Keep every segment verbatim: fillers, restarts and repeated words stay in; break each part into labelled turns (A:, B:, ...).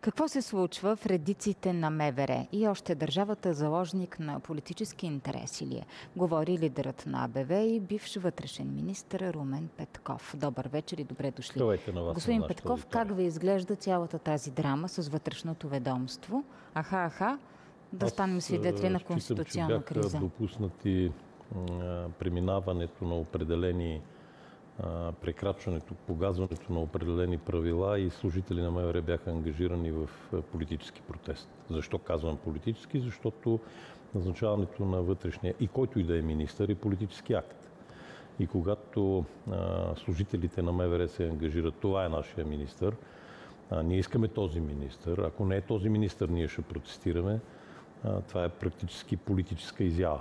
A: Какво се случва в редиците на МВР? И още държавата заложник на политически интереси ли е? Говори лидерът на А Б В и бивш вътрешен министър Румен Петков. Добър вечер и добре дошли. Господин Петков, как ви изглежда цялата тази драма с вътрешното ведомство? Аха, аха, да станем свидетели на конституционна криза.
B: Аз считам, че бяха допуснати а, преминаването на определени прекрачването, погазването на определени правила и служители на МВР бяха ангажирани в политически протест. Защо казвам политически? Защото назначаването на вътрешния и който и да е министър е политически акт. И когато а, служителите на МВР се ангажират, това е нашия министър, а, ние искаме този министър, ако не е този министър, ние ще протестираме, а, това е практически политическа изява.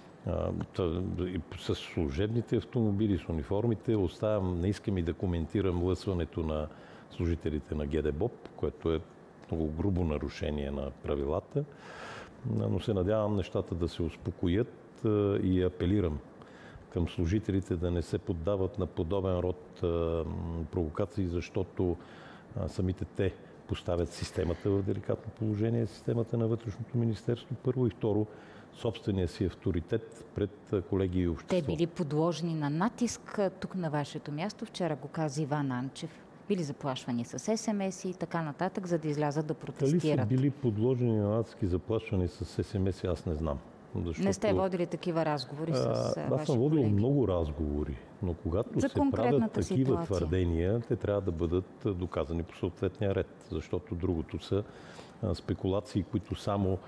B: С служебните автомобили, с униформите, оставям, не искам и да коментирам лъсването на служителите на Ге Де Бо П, което е много грубо нарушение на правилата, но се надявам нещата да се успокоят и апелирам към служителите да не се поддават на подобен род провокации, защото самите те поставят системата в деликатно положение, системата на Вътрешното министерство, първо, и второ, собствения си авторитет пред колеги и общество.
A: Те били подложени на натиск тук на вашето място. Вчера го каза Иван Анчев. Били заплашвани с ес ем ес и така нататък, за да излязат да протестират.
B: Дали са били подложени на натиск и заплашвани с ес ем ес, аз не знам.
A: Защото... Не сте водили такива разговори с ваши колеги?
B: Аз съм водил много разговори, но когато
A: за
B: се правят такива
A: ситуация.
B: твърдения, те трябва да бъдат доказани по съответния ред, защото другото са спекулации, които само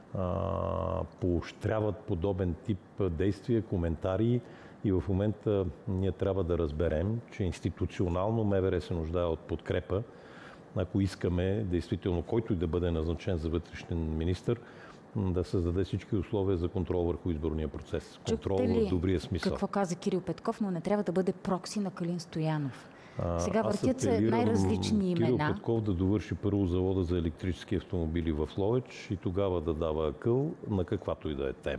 B: поощряват подобен тип действия, коментари, и в момента ние трябва да разберем, че институционално МВР се нуждае от подкрепа, ако искаме действително който и да бъде назначен за вътрешен министър, да създаде всички условия за контрол върху изборния процес. Контрол в добрия смисъл.
A: Какво каза Кирил Петков, но не трябва да бъде прокси на Калин Стоянов. Сега въртят се най-различни имена.
B: Кирил Петков да довърши първо завода за електрически автомобили в Ловеч и тогава да дава акъл на каквато и да е тема.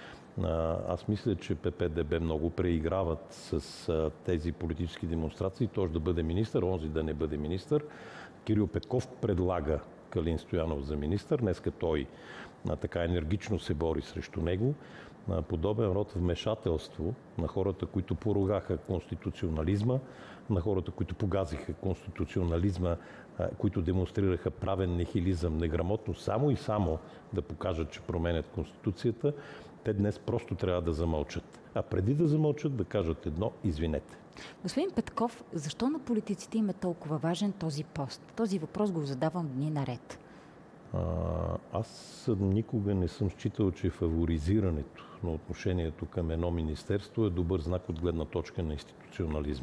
B: Аз мисля, че П П Д Б много преиграват с тези политически демонстрации. Той да бъде министър, онзи да не бъде министър. Кирил Петков предлага Калин Стоянов за министър. Днеска той така енергично се бори срещу него. Подобен род вмешателство на хората, които поругаха конституционализма, на хората, които погазиха конституционализма, които демонстрираха правен нихилизъм, неграмотно, само и само да покажат, че променят Конституцията, те днес просто трябва да замълчат. А преди да замълчат, да кажат едно: извинете.
A: Господин Петков, защо на политиците им е толкова важен този пост? Този въпрос го задавам дни наред.
B: А, аз никога не съм считал, че фаворизирането на отношението към едно министерство е добър знак от гледна точка на институционализма.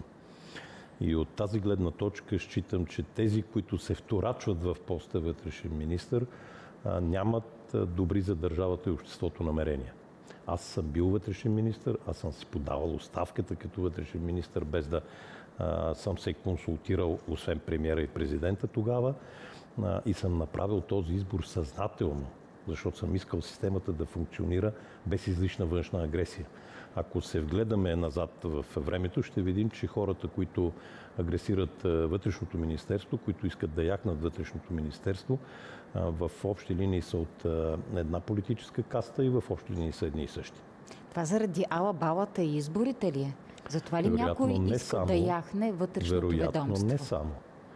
B: И от тази гледна точка считам, че тези, които се вторачват в поста вътрешен министър, а, нямат добри за държавата и обществото намерения. Аз съм бил вътрешен министър, аз съм си подавал оставката като вътрешен министър, без да а, съм се консултирал, освен премиера и президента тогава, а, и съм направил този избор съзнателно, защото съм искал системата да функционира без излишна външна агресия. Ако се вгледаме назад в времето, ще видим, че хората, които агресират вътрешното министерство, които искат да яхнат вътрешното министерство, в общи линии са от една политическа каста и в общи линии са едни и същи.
A: Това заради ала-балата и изборите ли е? Затова ли
B: вероятно,
A: някой иска
B: само,
A: да яхне вътрешното
B: вероятно,
A: ведомство?
B: Не само.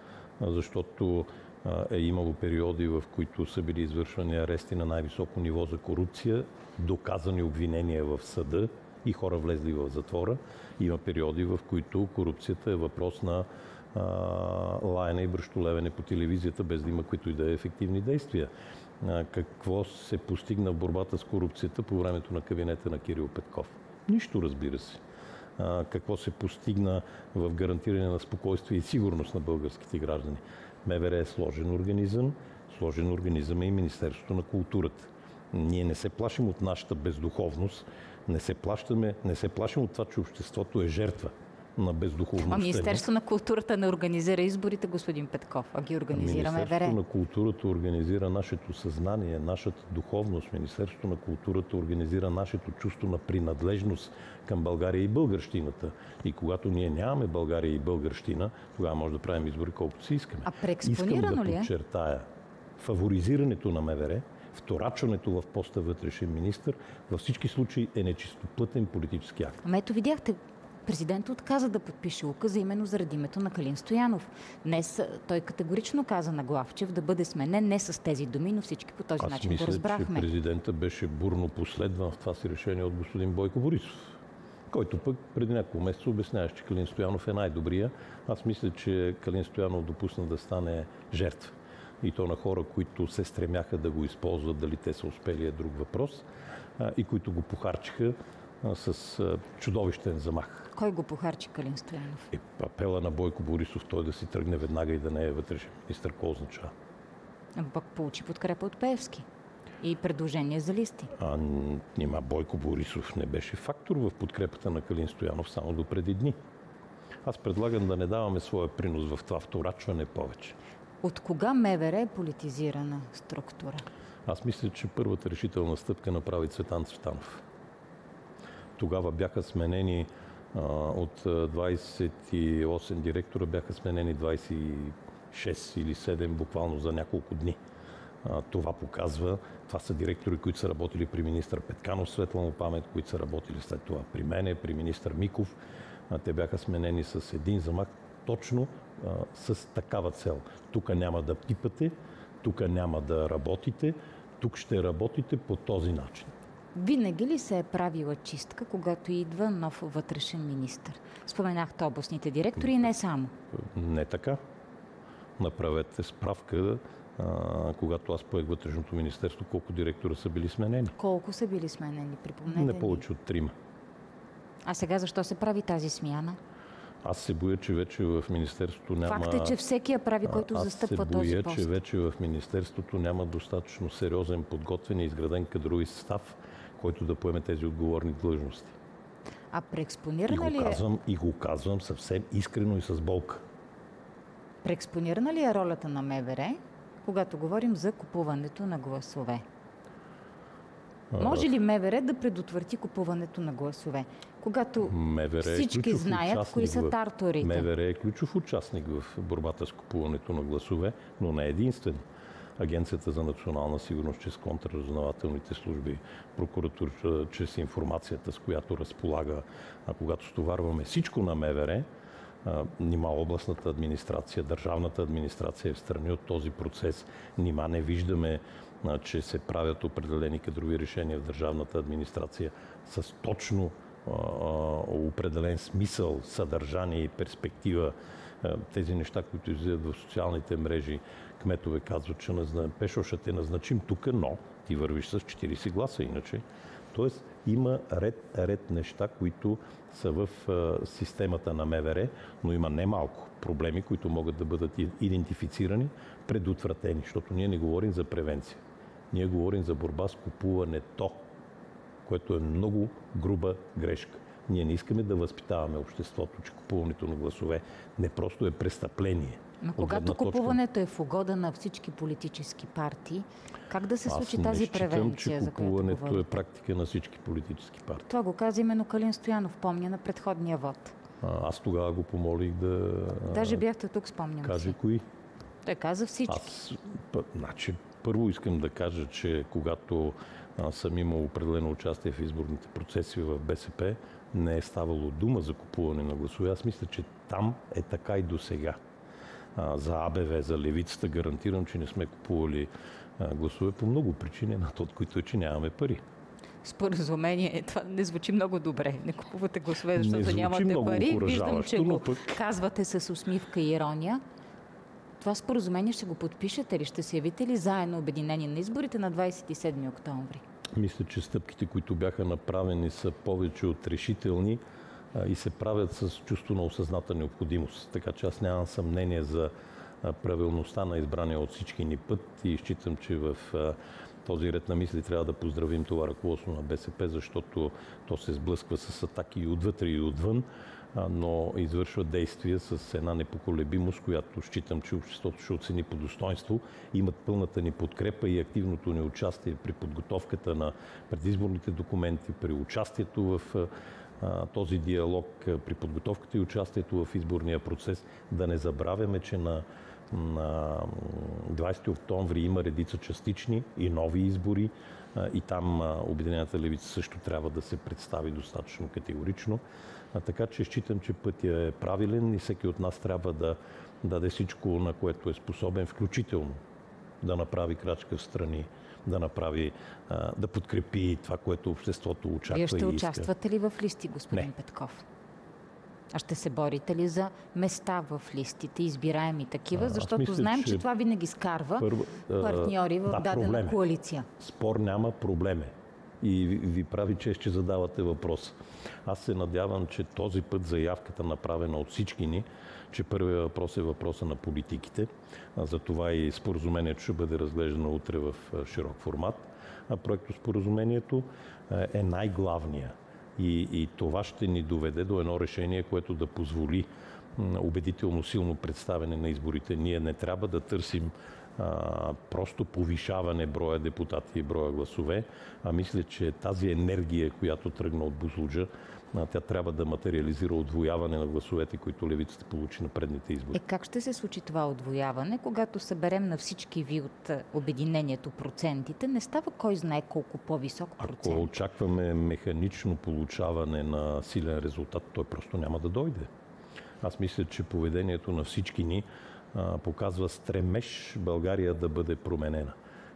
B: Защото е имало периоди, в които са били извършвани арести на най-високо ниво за корупция, доказани обвинения в съда и хора влезли в затвора. Има периоди, в които корупцията е въпрос на а, лаяне и бръщолевене по телевизията, без да има които и да е ефективни действия. А, какво се постигна в борбата с корупцията по времето на кабинета на Кирил Петков? Нищо, разбира се. А, какво се постигна в гарантиране на спокойствие и сигурност на българските граждани? МВР е сложен организъм, сложен организъм е и Министерството на културата. Ние не се плашим от нашата бездуховност, не се, плащаме, не се плашим от това, че обществото е жертва на бездуховността.
A: А Министерството на културата не организира изборите, господин Петков, а ги организира МВР.
B: Министерството на културата организира нашето съзнание, нашата духовност. Министерството на културата организира нашето чувство на принадлежност към България и българщината. И когато ние нямаме България и българщина, тогава може да правим избори колкото си искаме.
A: А преекспонирано
B: Искам да
A: ли е?
B: подчертая, Фаворизирането на МВР, вторачването в поста вътрешен министър, във всички случаи е нечистоплътен политически акт.
A: Ама ето видяхте, президентът отказа да подпише указа именно заради името на Калин Стоянов. Днес той категорично каза на Главчев да бъде сменен не с тези думи, но всички по този
B: Аз
A: начин
B: мисля,
A: го разбрахме.
B: че президента беше бурно последван в това си решение от господин Бойко Борисов, който пък преди няколко месеца обясняваше, че Калин Стоянов е най-добрия. Аз мисля, че Калин Стоянов допусна да стане жертва. И то на хора, които се стремяха да го използват, дали те са успели е друг въпрос, и които го похарчиха с чудовищен замах.
A: Кой го похарчи Калин Стоянов?
B: Е, апела на Бойко Борисов той да си тръгне веднага и да не е вътрешен министър, какво означава?
A: Пък получи подкрепа от Пеевски и предложение за листи.
B: А нима Бойко Борисов не беше фактор в подкрепата на Калин Стоянов само до преди дни. Аз предлагам да не даваме своя принос в това вторачване повече.
A: От кога МВР е политизирана структура?
B: Аз мисля, че първата решителна стъпка направи Цветан Цветанов. Тогава бяха сменени а, от двадесет и осем директора, бяха сменени двадесет и шест или седем буквално за няколко дни. А, това показва, това са директори, които са работили при министър Петканов, светла му памет, които са работили след това при мене, при министър Миков. А, те бяха сменени с един замах, точно а, с такава цел. Тук няма да пипате, тук няма да работите, тук ще работите по този начин.
A: Винаги ли се е правила чистка, когато идва нов вътрешен министър? Споменахте областните директори и не само.
B: Не така. Направете справка, а, когато аз поех вътрешното министерство, колко директора са били сменени.
A: Колко са били сменени? Припомнете
B: Не повече от трима.
A: А сега защо се прави тази смяна?
B: Аз се боя, че вече в Министерството няма...
A: Факт е, че всеки я прави, който
B: Аз
A: застъпва
B: се боя,
A: този пост.
B: че вече в Министерството няма достатъчно сериозен, подготвен и изграден кадрови състав, който да поеме тези отговорни длъжности.
A: А
B: И
A: преекспонирана
B: го
A: ли е...
B: казвам, и го казвам съвсем искрено и с болка.
A: Преекспонирана ли е ролята на МВР, когато говорим за купуването на гласове? Може ли МВР да предотврати купуването на гласове? Когато
B: МВР
A: всички
B: е
A: знаят кои са
B: в...
A: тарторите.
B: МВР е ключов участник в борбата с купуването на гласове, но не единствен. Агенцията за национална сигурност, чрез контрразузнавателните служби, прокуратура, чрез информацията, с която разполага, а когато стоварваме всичко на МВР, нима областната администрация, държавната администрация е в страни от този процес. Нима не виждаме, че се правят определени кадрови решения в държавната администрация с точно а, определен смисъл, съдържание и перспектива. Тези неща, които излизат в социалните мрежи, кметове казват, че Пешо ще те назначим тук, но ти вървиш с четиридесет гласа иначе. Тоест има ред, ред неща, които са в а, системата на МВР, но има немалко проблеми, които могат да бъдат идентифицирани, предотвратени, защото ние не говорим за превенция. Ние говорим за борба с купуването, което е много груба грешка. Ние не искаме да възпитаваме обществото, че купуването на гласове не просто е престъпление.
A: Но когато купуването е в угода на всички политически партии, как да се случи тази
B: считам,
A: превенция, за която говорите?
B: купуването е практика на всички политически партии.
A: Това го каза именно Калин Стоянов, помня на предходния вод.
B: Аз тогава го помолих да...
A: Даже бяхте тук, спомням
B: каже
A: си.
B: кои.
A: Той каза всички.
B: Аз, значи, първо искам да кажа, че когато а, съм имал определено участие в изборните процеси в БСП, не е ставало дума за купуване на гласове. Аз мисля, че там е така и до сега. За АБВ, за левицата гарантирам, че не сме купували а, гласове по много причини, над от които е, че нямаме пари.
A: Споразумение, това не звучи много добре. Не купувате гласове, защото нямате пари. Виждам, че го
B: пък...
A: казвате с усмивка и ирония. Това споразумение ще го подпишете ли? Ще се явите ли заедно обединени на изборите на двадесет и седми октомври?
B: Мисля, че стъпките, които бяха направени, са повече от решителни а, и се правят с чувство на осъзната необходимост. Така че аз нямам съмнение за а, правилността на избрания от всички ни път и считам, че в а, този ред на мисли трябва да поздравим това ръководство на БСП, защото то се сблъсква с атаки и отвътре и отвън, но извършва действия с една непоколебимост, която считам, че обществото ще оцени по достоинство. Имат пълната ни подкрепа и активното ни участие при подготовката на предизборните документи, при участието в този диалог при подготовката и участието в изборния процес. Да не забравяме, че на, на двадесети октомври има редица частични и нови избори и там Обединената левица също трябва да се представи достатъчно категорично. Така че считам, че пътя е правилен и всеки от нас трябва да даде всичко, на което е способен, включително да направи крачка в страни, да направи, да подкрепи това, което обществото очаква.
A: Вие ще
B: и иска.
A: участвате ли в листи, господин
B: Не.
A: Петков? А ще се борите ли за места в листите, избираеми такива? Защото
B: мисля,
A: знаем, че...
B: че
A: това винаги скарва
B: Първо,
A: партньори в
B: да,
A: дадена
B: проблем е.
A: коалиция.
B: Спор няма, проблем е. И ви, ви прави чест, че задавате въпрос. Аз се надявам, че този път заявката, направена от всички ни, че първият въпрос е въпроса на политиките. Затова и споразумението ще бъде разглеждано утре в широк формат. А проектоспоразумението е най-главния. И, и това ще ни доведе до едно решение, което да позволи убедително силно представяне на изборите. Ние не трябва да търсим а, просто повишаване броя депутати и броя гласове, а мисля, че тази енергия, която тръгна от Бузлуджа, тя трябва да материализира отвояване на гласовете, които левицата получи на предните избори.
A: Е, как ще се случи това отвояване, когато съберем на всички ви от обединението процентите? Не става кой знае колко по-висок процент.
B: Ако очакваме механично получаване на силен резултат, той просто няма да дойде. Аз мисля, че поведението на всички ни а, показва стремеж България да бъде променена.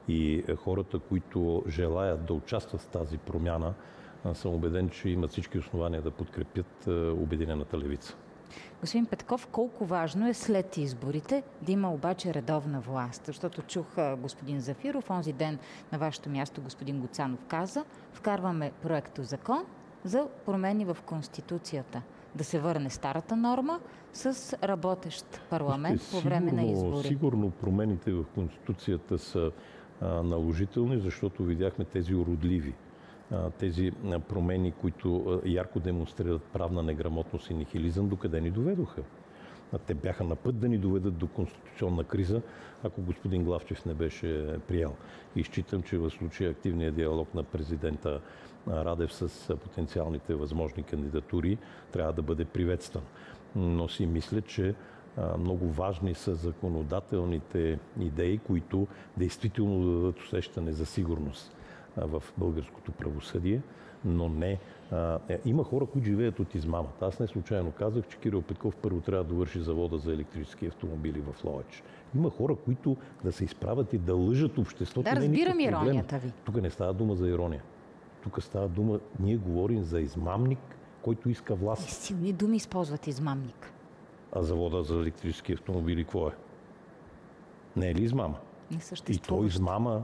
B: И хората, които желаят да участват в тази промяна, а, съм убеден, че имат всички основания да подкрепят а, Обединената левица.
A: Господин Петков, колко важно е след изборите да има обаче редовна власт? Защото чух господин Зафиров, онзи ден на вашето място господин Гуцанов каза, вкарваме проекто закон за промени в Конституцията. Да се върне старата норма с работещ парламент по време
B: сигурно,
A: на избори.
B: Сигурно промените в Конституцията са а, наложителни, защото видяхме тези уродливи, а, тези а, промени, които а, ярко демонстрират правна неграмотност и нихилизъм, докъде ни доведоха. А те бяха на път да ни доведат до конституционна криза, ако господин Главчев не беше приел. И считам, че в случая активният диалог на президента Радев с потенциалните възможни кандидатури трябва да бъде приветстван. Но си мисля, че много важни са законодателните идеи, които действително дадат усещане за сигурност в българското правосъдие, но не... Е, има хора, които живеят от измамата. Аз не случайно казах, че Кирил Петков първо трябва да довърши завода за електрически автомобили в Ловеч. Има хора, които да се изправят и да лъжат обществото.
A: Да, разбирам иронията ви.
B: Тук не става дума за ирония. Тук става дума, ние говорим за измамник, който иска власт.
A: И силни думи използват измамник.
B: А завода за електрически автомобили какво е? Не е ли измама?
A: Не съществува.
B: И то измама,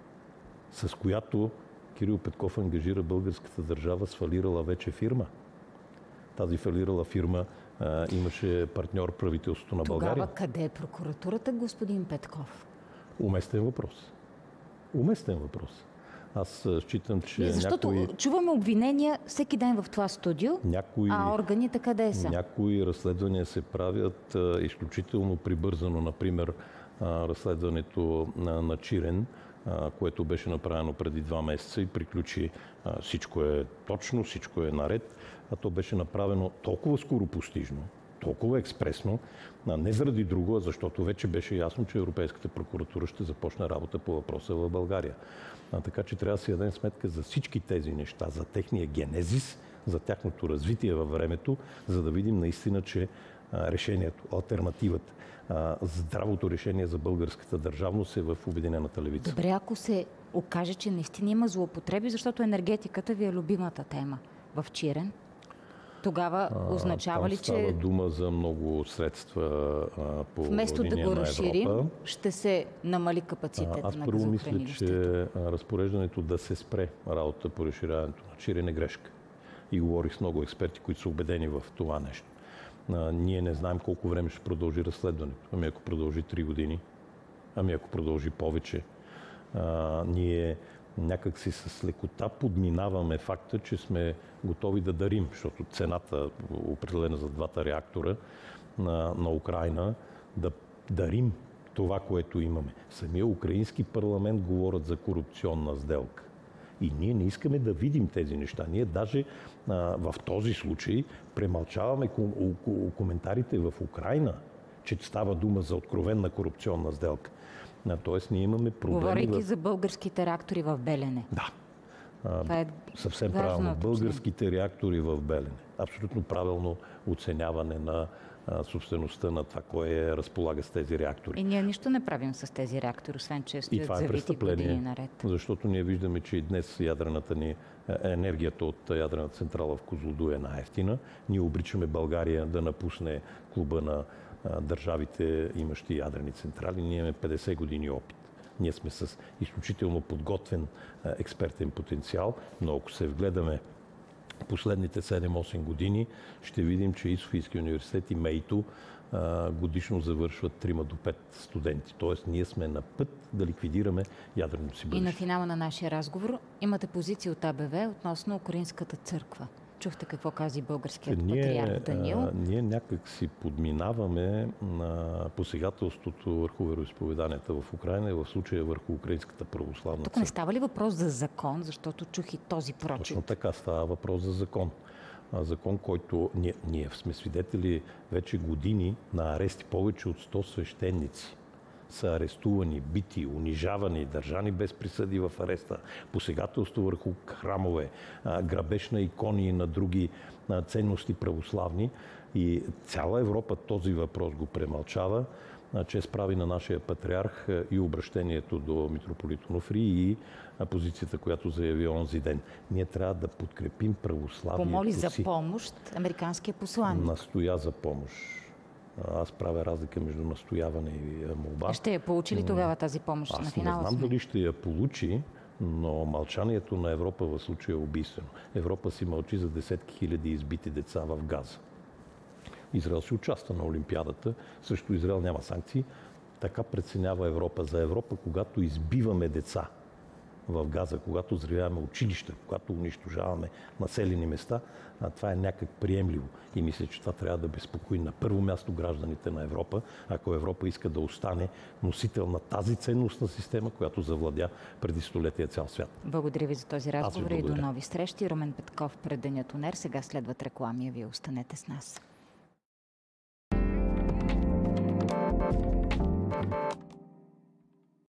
B: с която Кирил Петков ангажира българската държава с фалирала вече фирма. Тази фалирала фирма а, имаше партньор правителството на България.
A: Тогава къде е прокуратурата, господин Петков?
B: Уместен въпрос. Уместен въпрос. Аз считам, че
A: Не, защото
B: някои...
A: чуваме обвинения всеки ден в това студио,
B: някои...
A: а органите къде са?
B: Някои разследвания се правят а, изключително прибързано. Например, а, разследването на, на Чирен, а, което беше направено преди два месеца и приключи. А, всичко е точно, всичко е наред, а то беше направено толкова скоропостижно, толкова експресно, а не заради друго, а защото вече беше ясно, че Европейската прокуратура ще започне работа по въпроса в България. А, така че трябва да си дадем сметка за всички тези неща, за техния генезис, за тяхното развитие във времето, за да видим наистина, че а, решението, алтернативата, а, здравото решение за българската държавност е в Обединената левица.
A: Добре, ако се окаже, че наистина има злоупотреби, защото енергетиката ви е любимата тема в Чирен, тогава означава ли, че...
B: Става дума за много средства а, по
A: вместо да го разширим,
B: Европа.
A: ще се намали капацитет
B: Аз
A: на
B: първо мисля,
A: газохранилището.
B: че разпореждането да се спре работа по разширяването на Чирен е грешка. И говорих с много експерти, които са убедени в това нещо. А, ние не знаем колко време ще продължи разследването. Ами ако продължи три години, ами ако продължи повече, а, ние някак си с лекота подминаваме факта, че сме готови да дарим, защото цената, определена за двата реактора на, на Украйна, да дарим това, което имаме. Самия украински парламент говорят за корупционна сделка. И ние не искаме да видим тези неща. Ние даже а, в този случай премълчаваме ком- коментарите в Украйна, че става дума за откровенна корупционна сделка. А, тоест ние имаме проблеми.
A: Говорейки
B: в...
A: за българските реактори в Белене.
B: Да.
A: Това е
B: съвсем правилно. Българските реактори в Белене. Абсолютно правилно оценяване на а, собствеността на това, кое разполага с тези реактори.
A: И ние нищо не правим с тези реактори, освен че стоят
B: това е
A: завити години наред.
B: Защото ние виждаме, че и днес ядрената ни, енергията от ядрената централа в Козлодуй е най-евтина. Ние обричаме България да напусне клуба на а, държавите, имащи ядрени централи. Ние имаме петдесет години опит. Ние сме с изключително подготвен а, експертен потенциал, но ако се вгледаме последните седем-осем години, ще видим, че и Софийския университет и МЕИТО а, годишно завършват три до пет студенти. Тоест ние сме на път да ликвидираме ядреното си бъдеще.
A: И на финала на нашия разговор имате позиция от АБВ относно Украинската църква. Чухте какво каза българският
B: ние,
A: патриарх Даниил?
B: А, ние някак си подминаваме на посегателството върху вероизповеданията в Украйна и в случая върху Украинската православна
A: Тук
B: църква.
A: не става ли въпрос за закон, защото чух и този прочит?
B: Точно така, става въпрос за закон. А, закон, който ние, ние сме свидетели вече години на арести. Повече от сто свещеници са арестувани, бити, унижавани, държани без присъди в ареста, посегателство върху храмове, грабеж на икони и на други ценности православни. И цяла Европа този въпрос го премълчава, че справи на нашия патриарх и обращението до митрополит Онуфрий и позицията, която заяви онзи ден. Ние трябва да подкрепим православието си.
A: Помоли за помощ американския посланник.
B: Настоя за помощ. Аз правя разлика между настояване и молба.
A: Ще я получи ли тогава тази помощ?
B: Аз
A: на финала
B: не знам
A: сме.
B: дали ще я получи, но мълчанието на Европа в случая е убийствено. Европа си мълчи за десетки хиляди избити деца в Газа. Израел си участва на Олимпиадата, срещу Израел няма санкции. Така преценява Европа. За Европа, когато избиваме деца в Газа, когато взривяваме училища, когато унищожаваме населени места, а това е някак приемливо. И мисля, че това трябва да безпокои на първо място гражданите на Европа, ако Европа иска да остане носител на тази ценностна система, която завладя преди столетия цял свят.
A: Благодаря ви за този разговор и до
B: благодаря.
A: нови срещи. Румен Петков пред Денят УНЕР. Сега следват реклами, а вие останете с нас.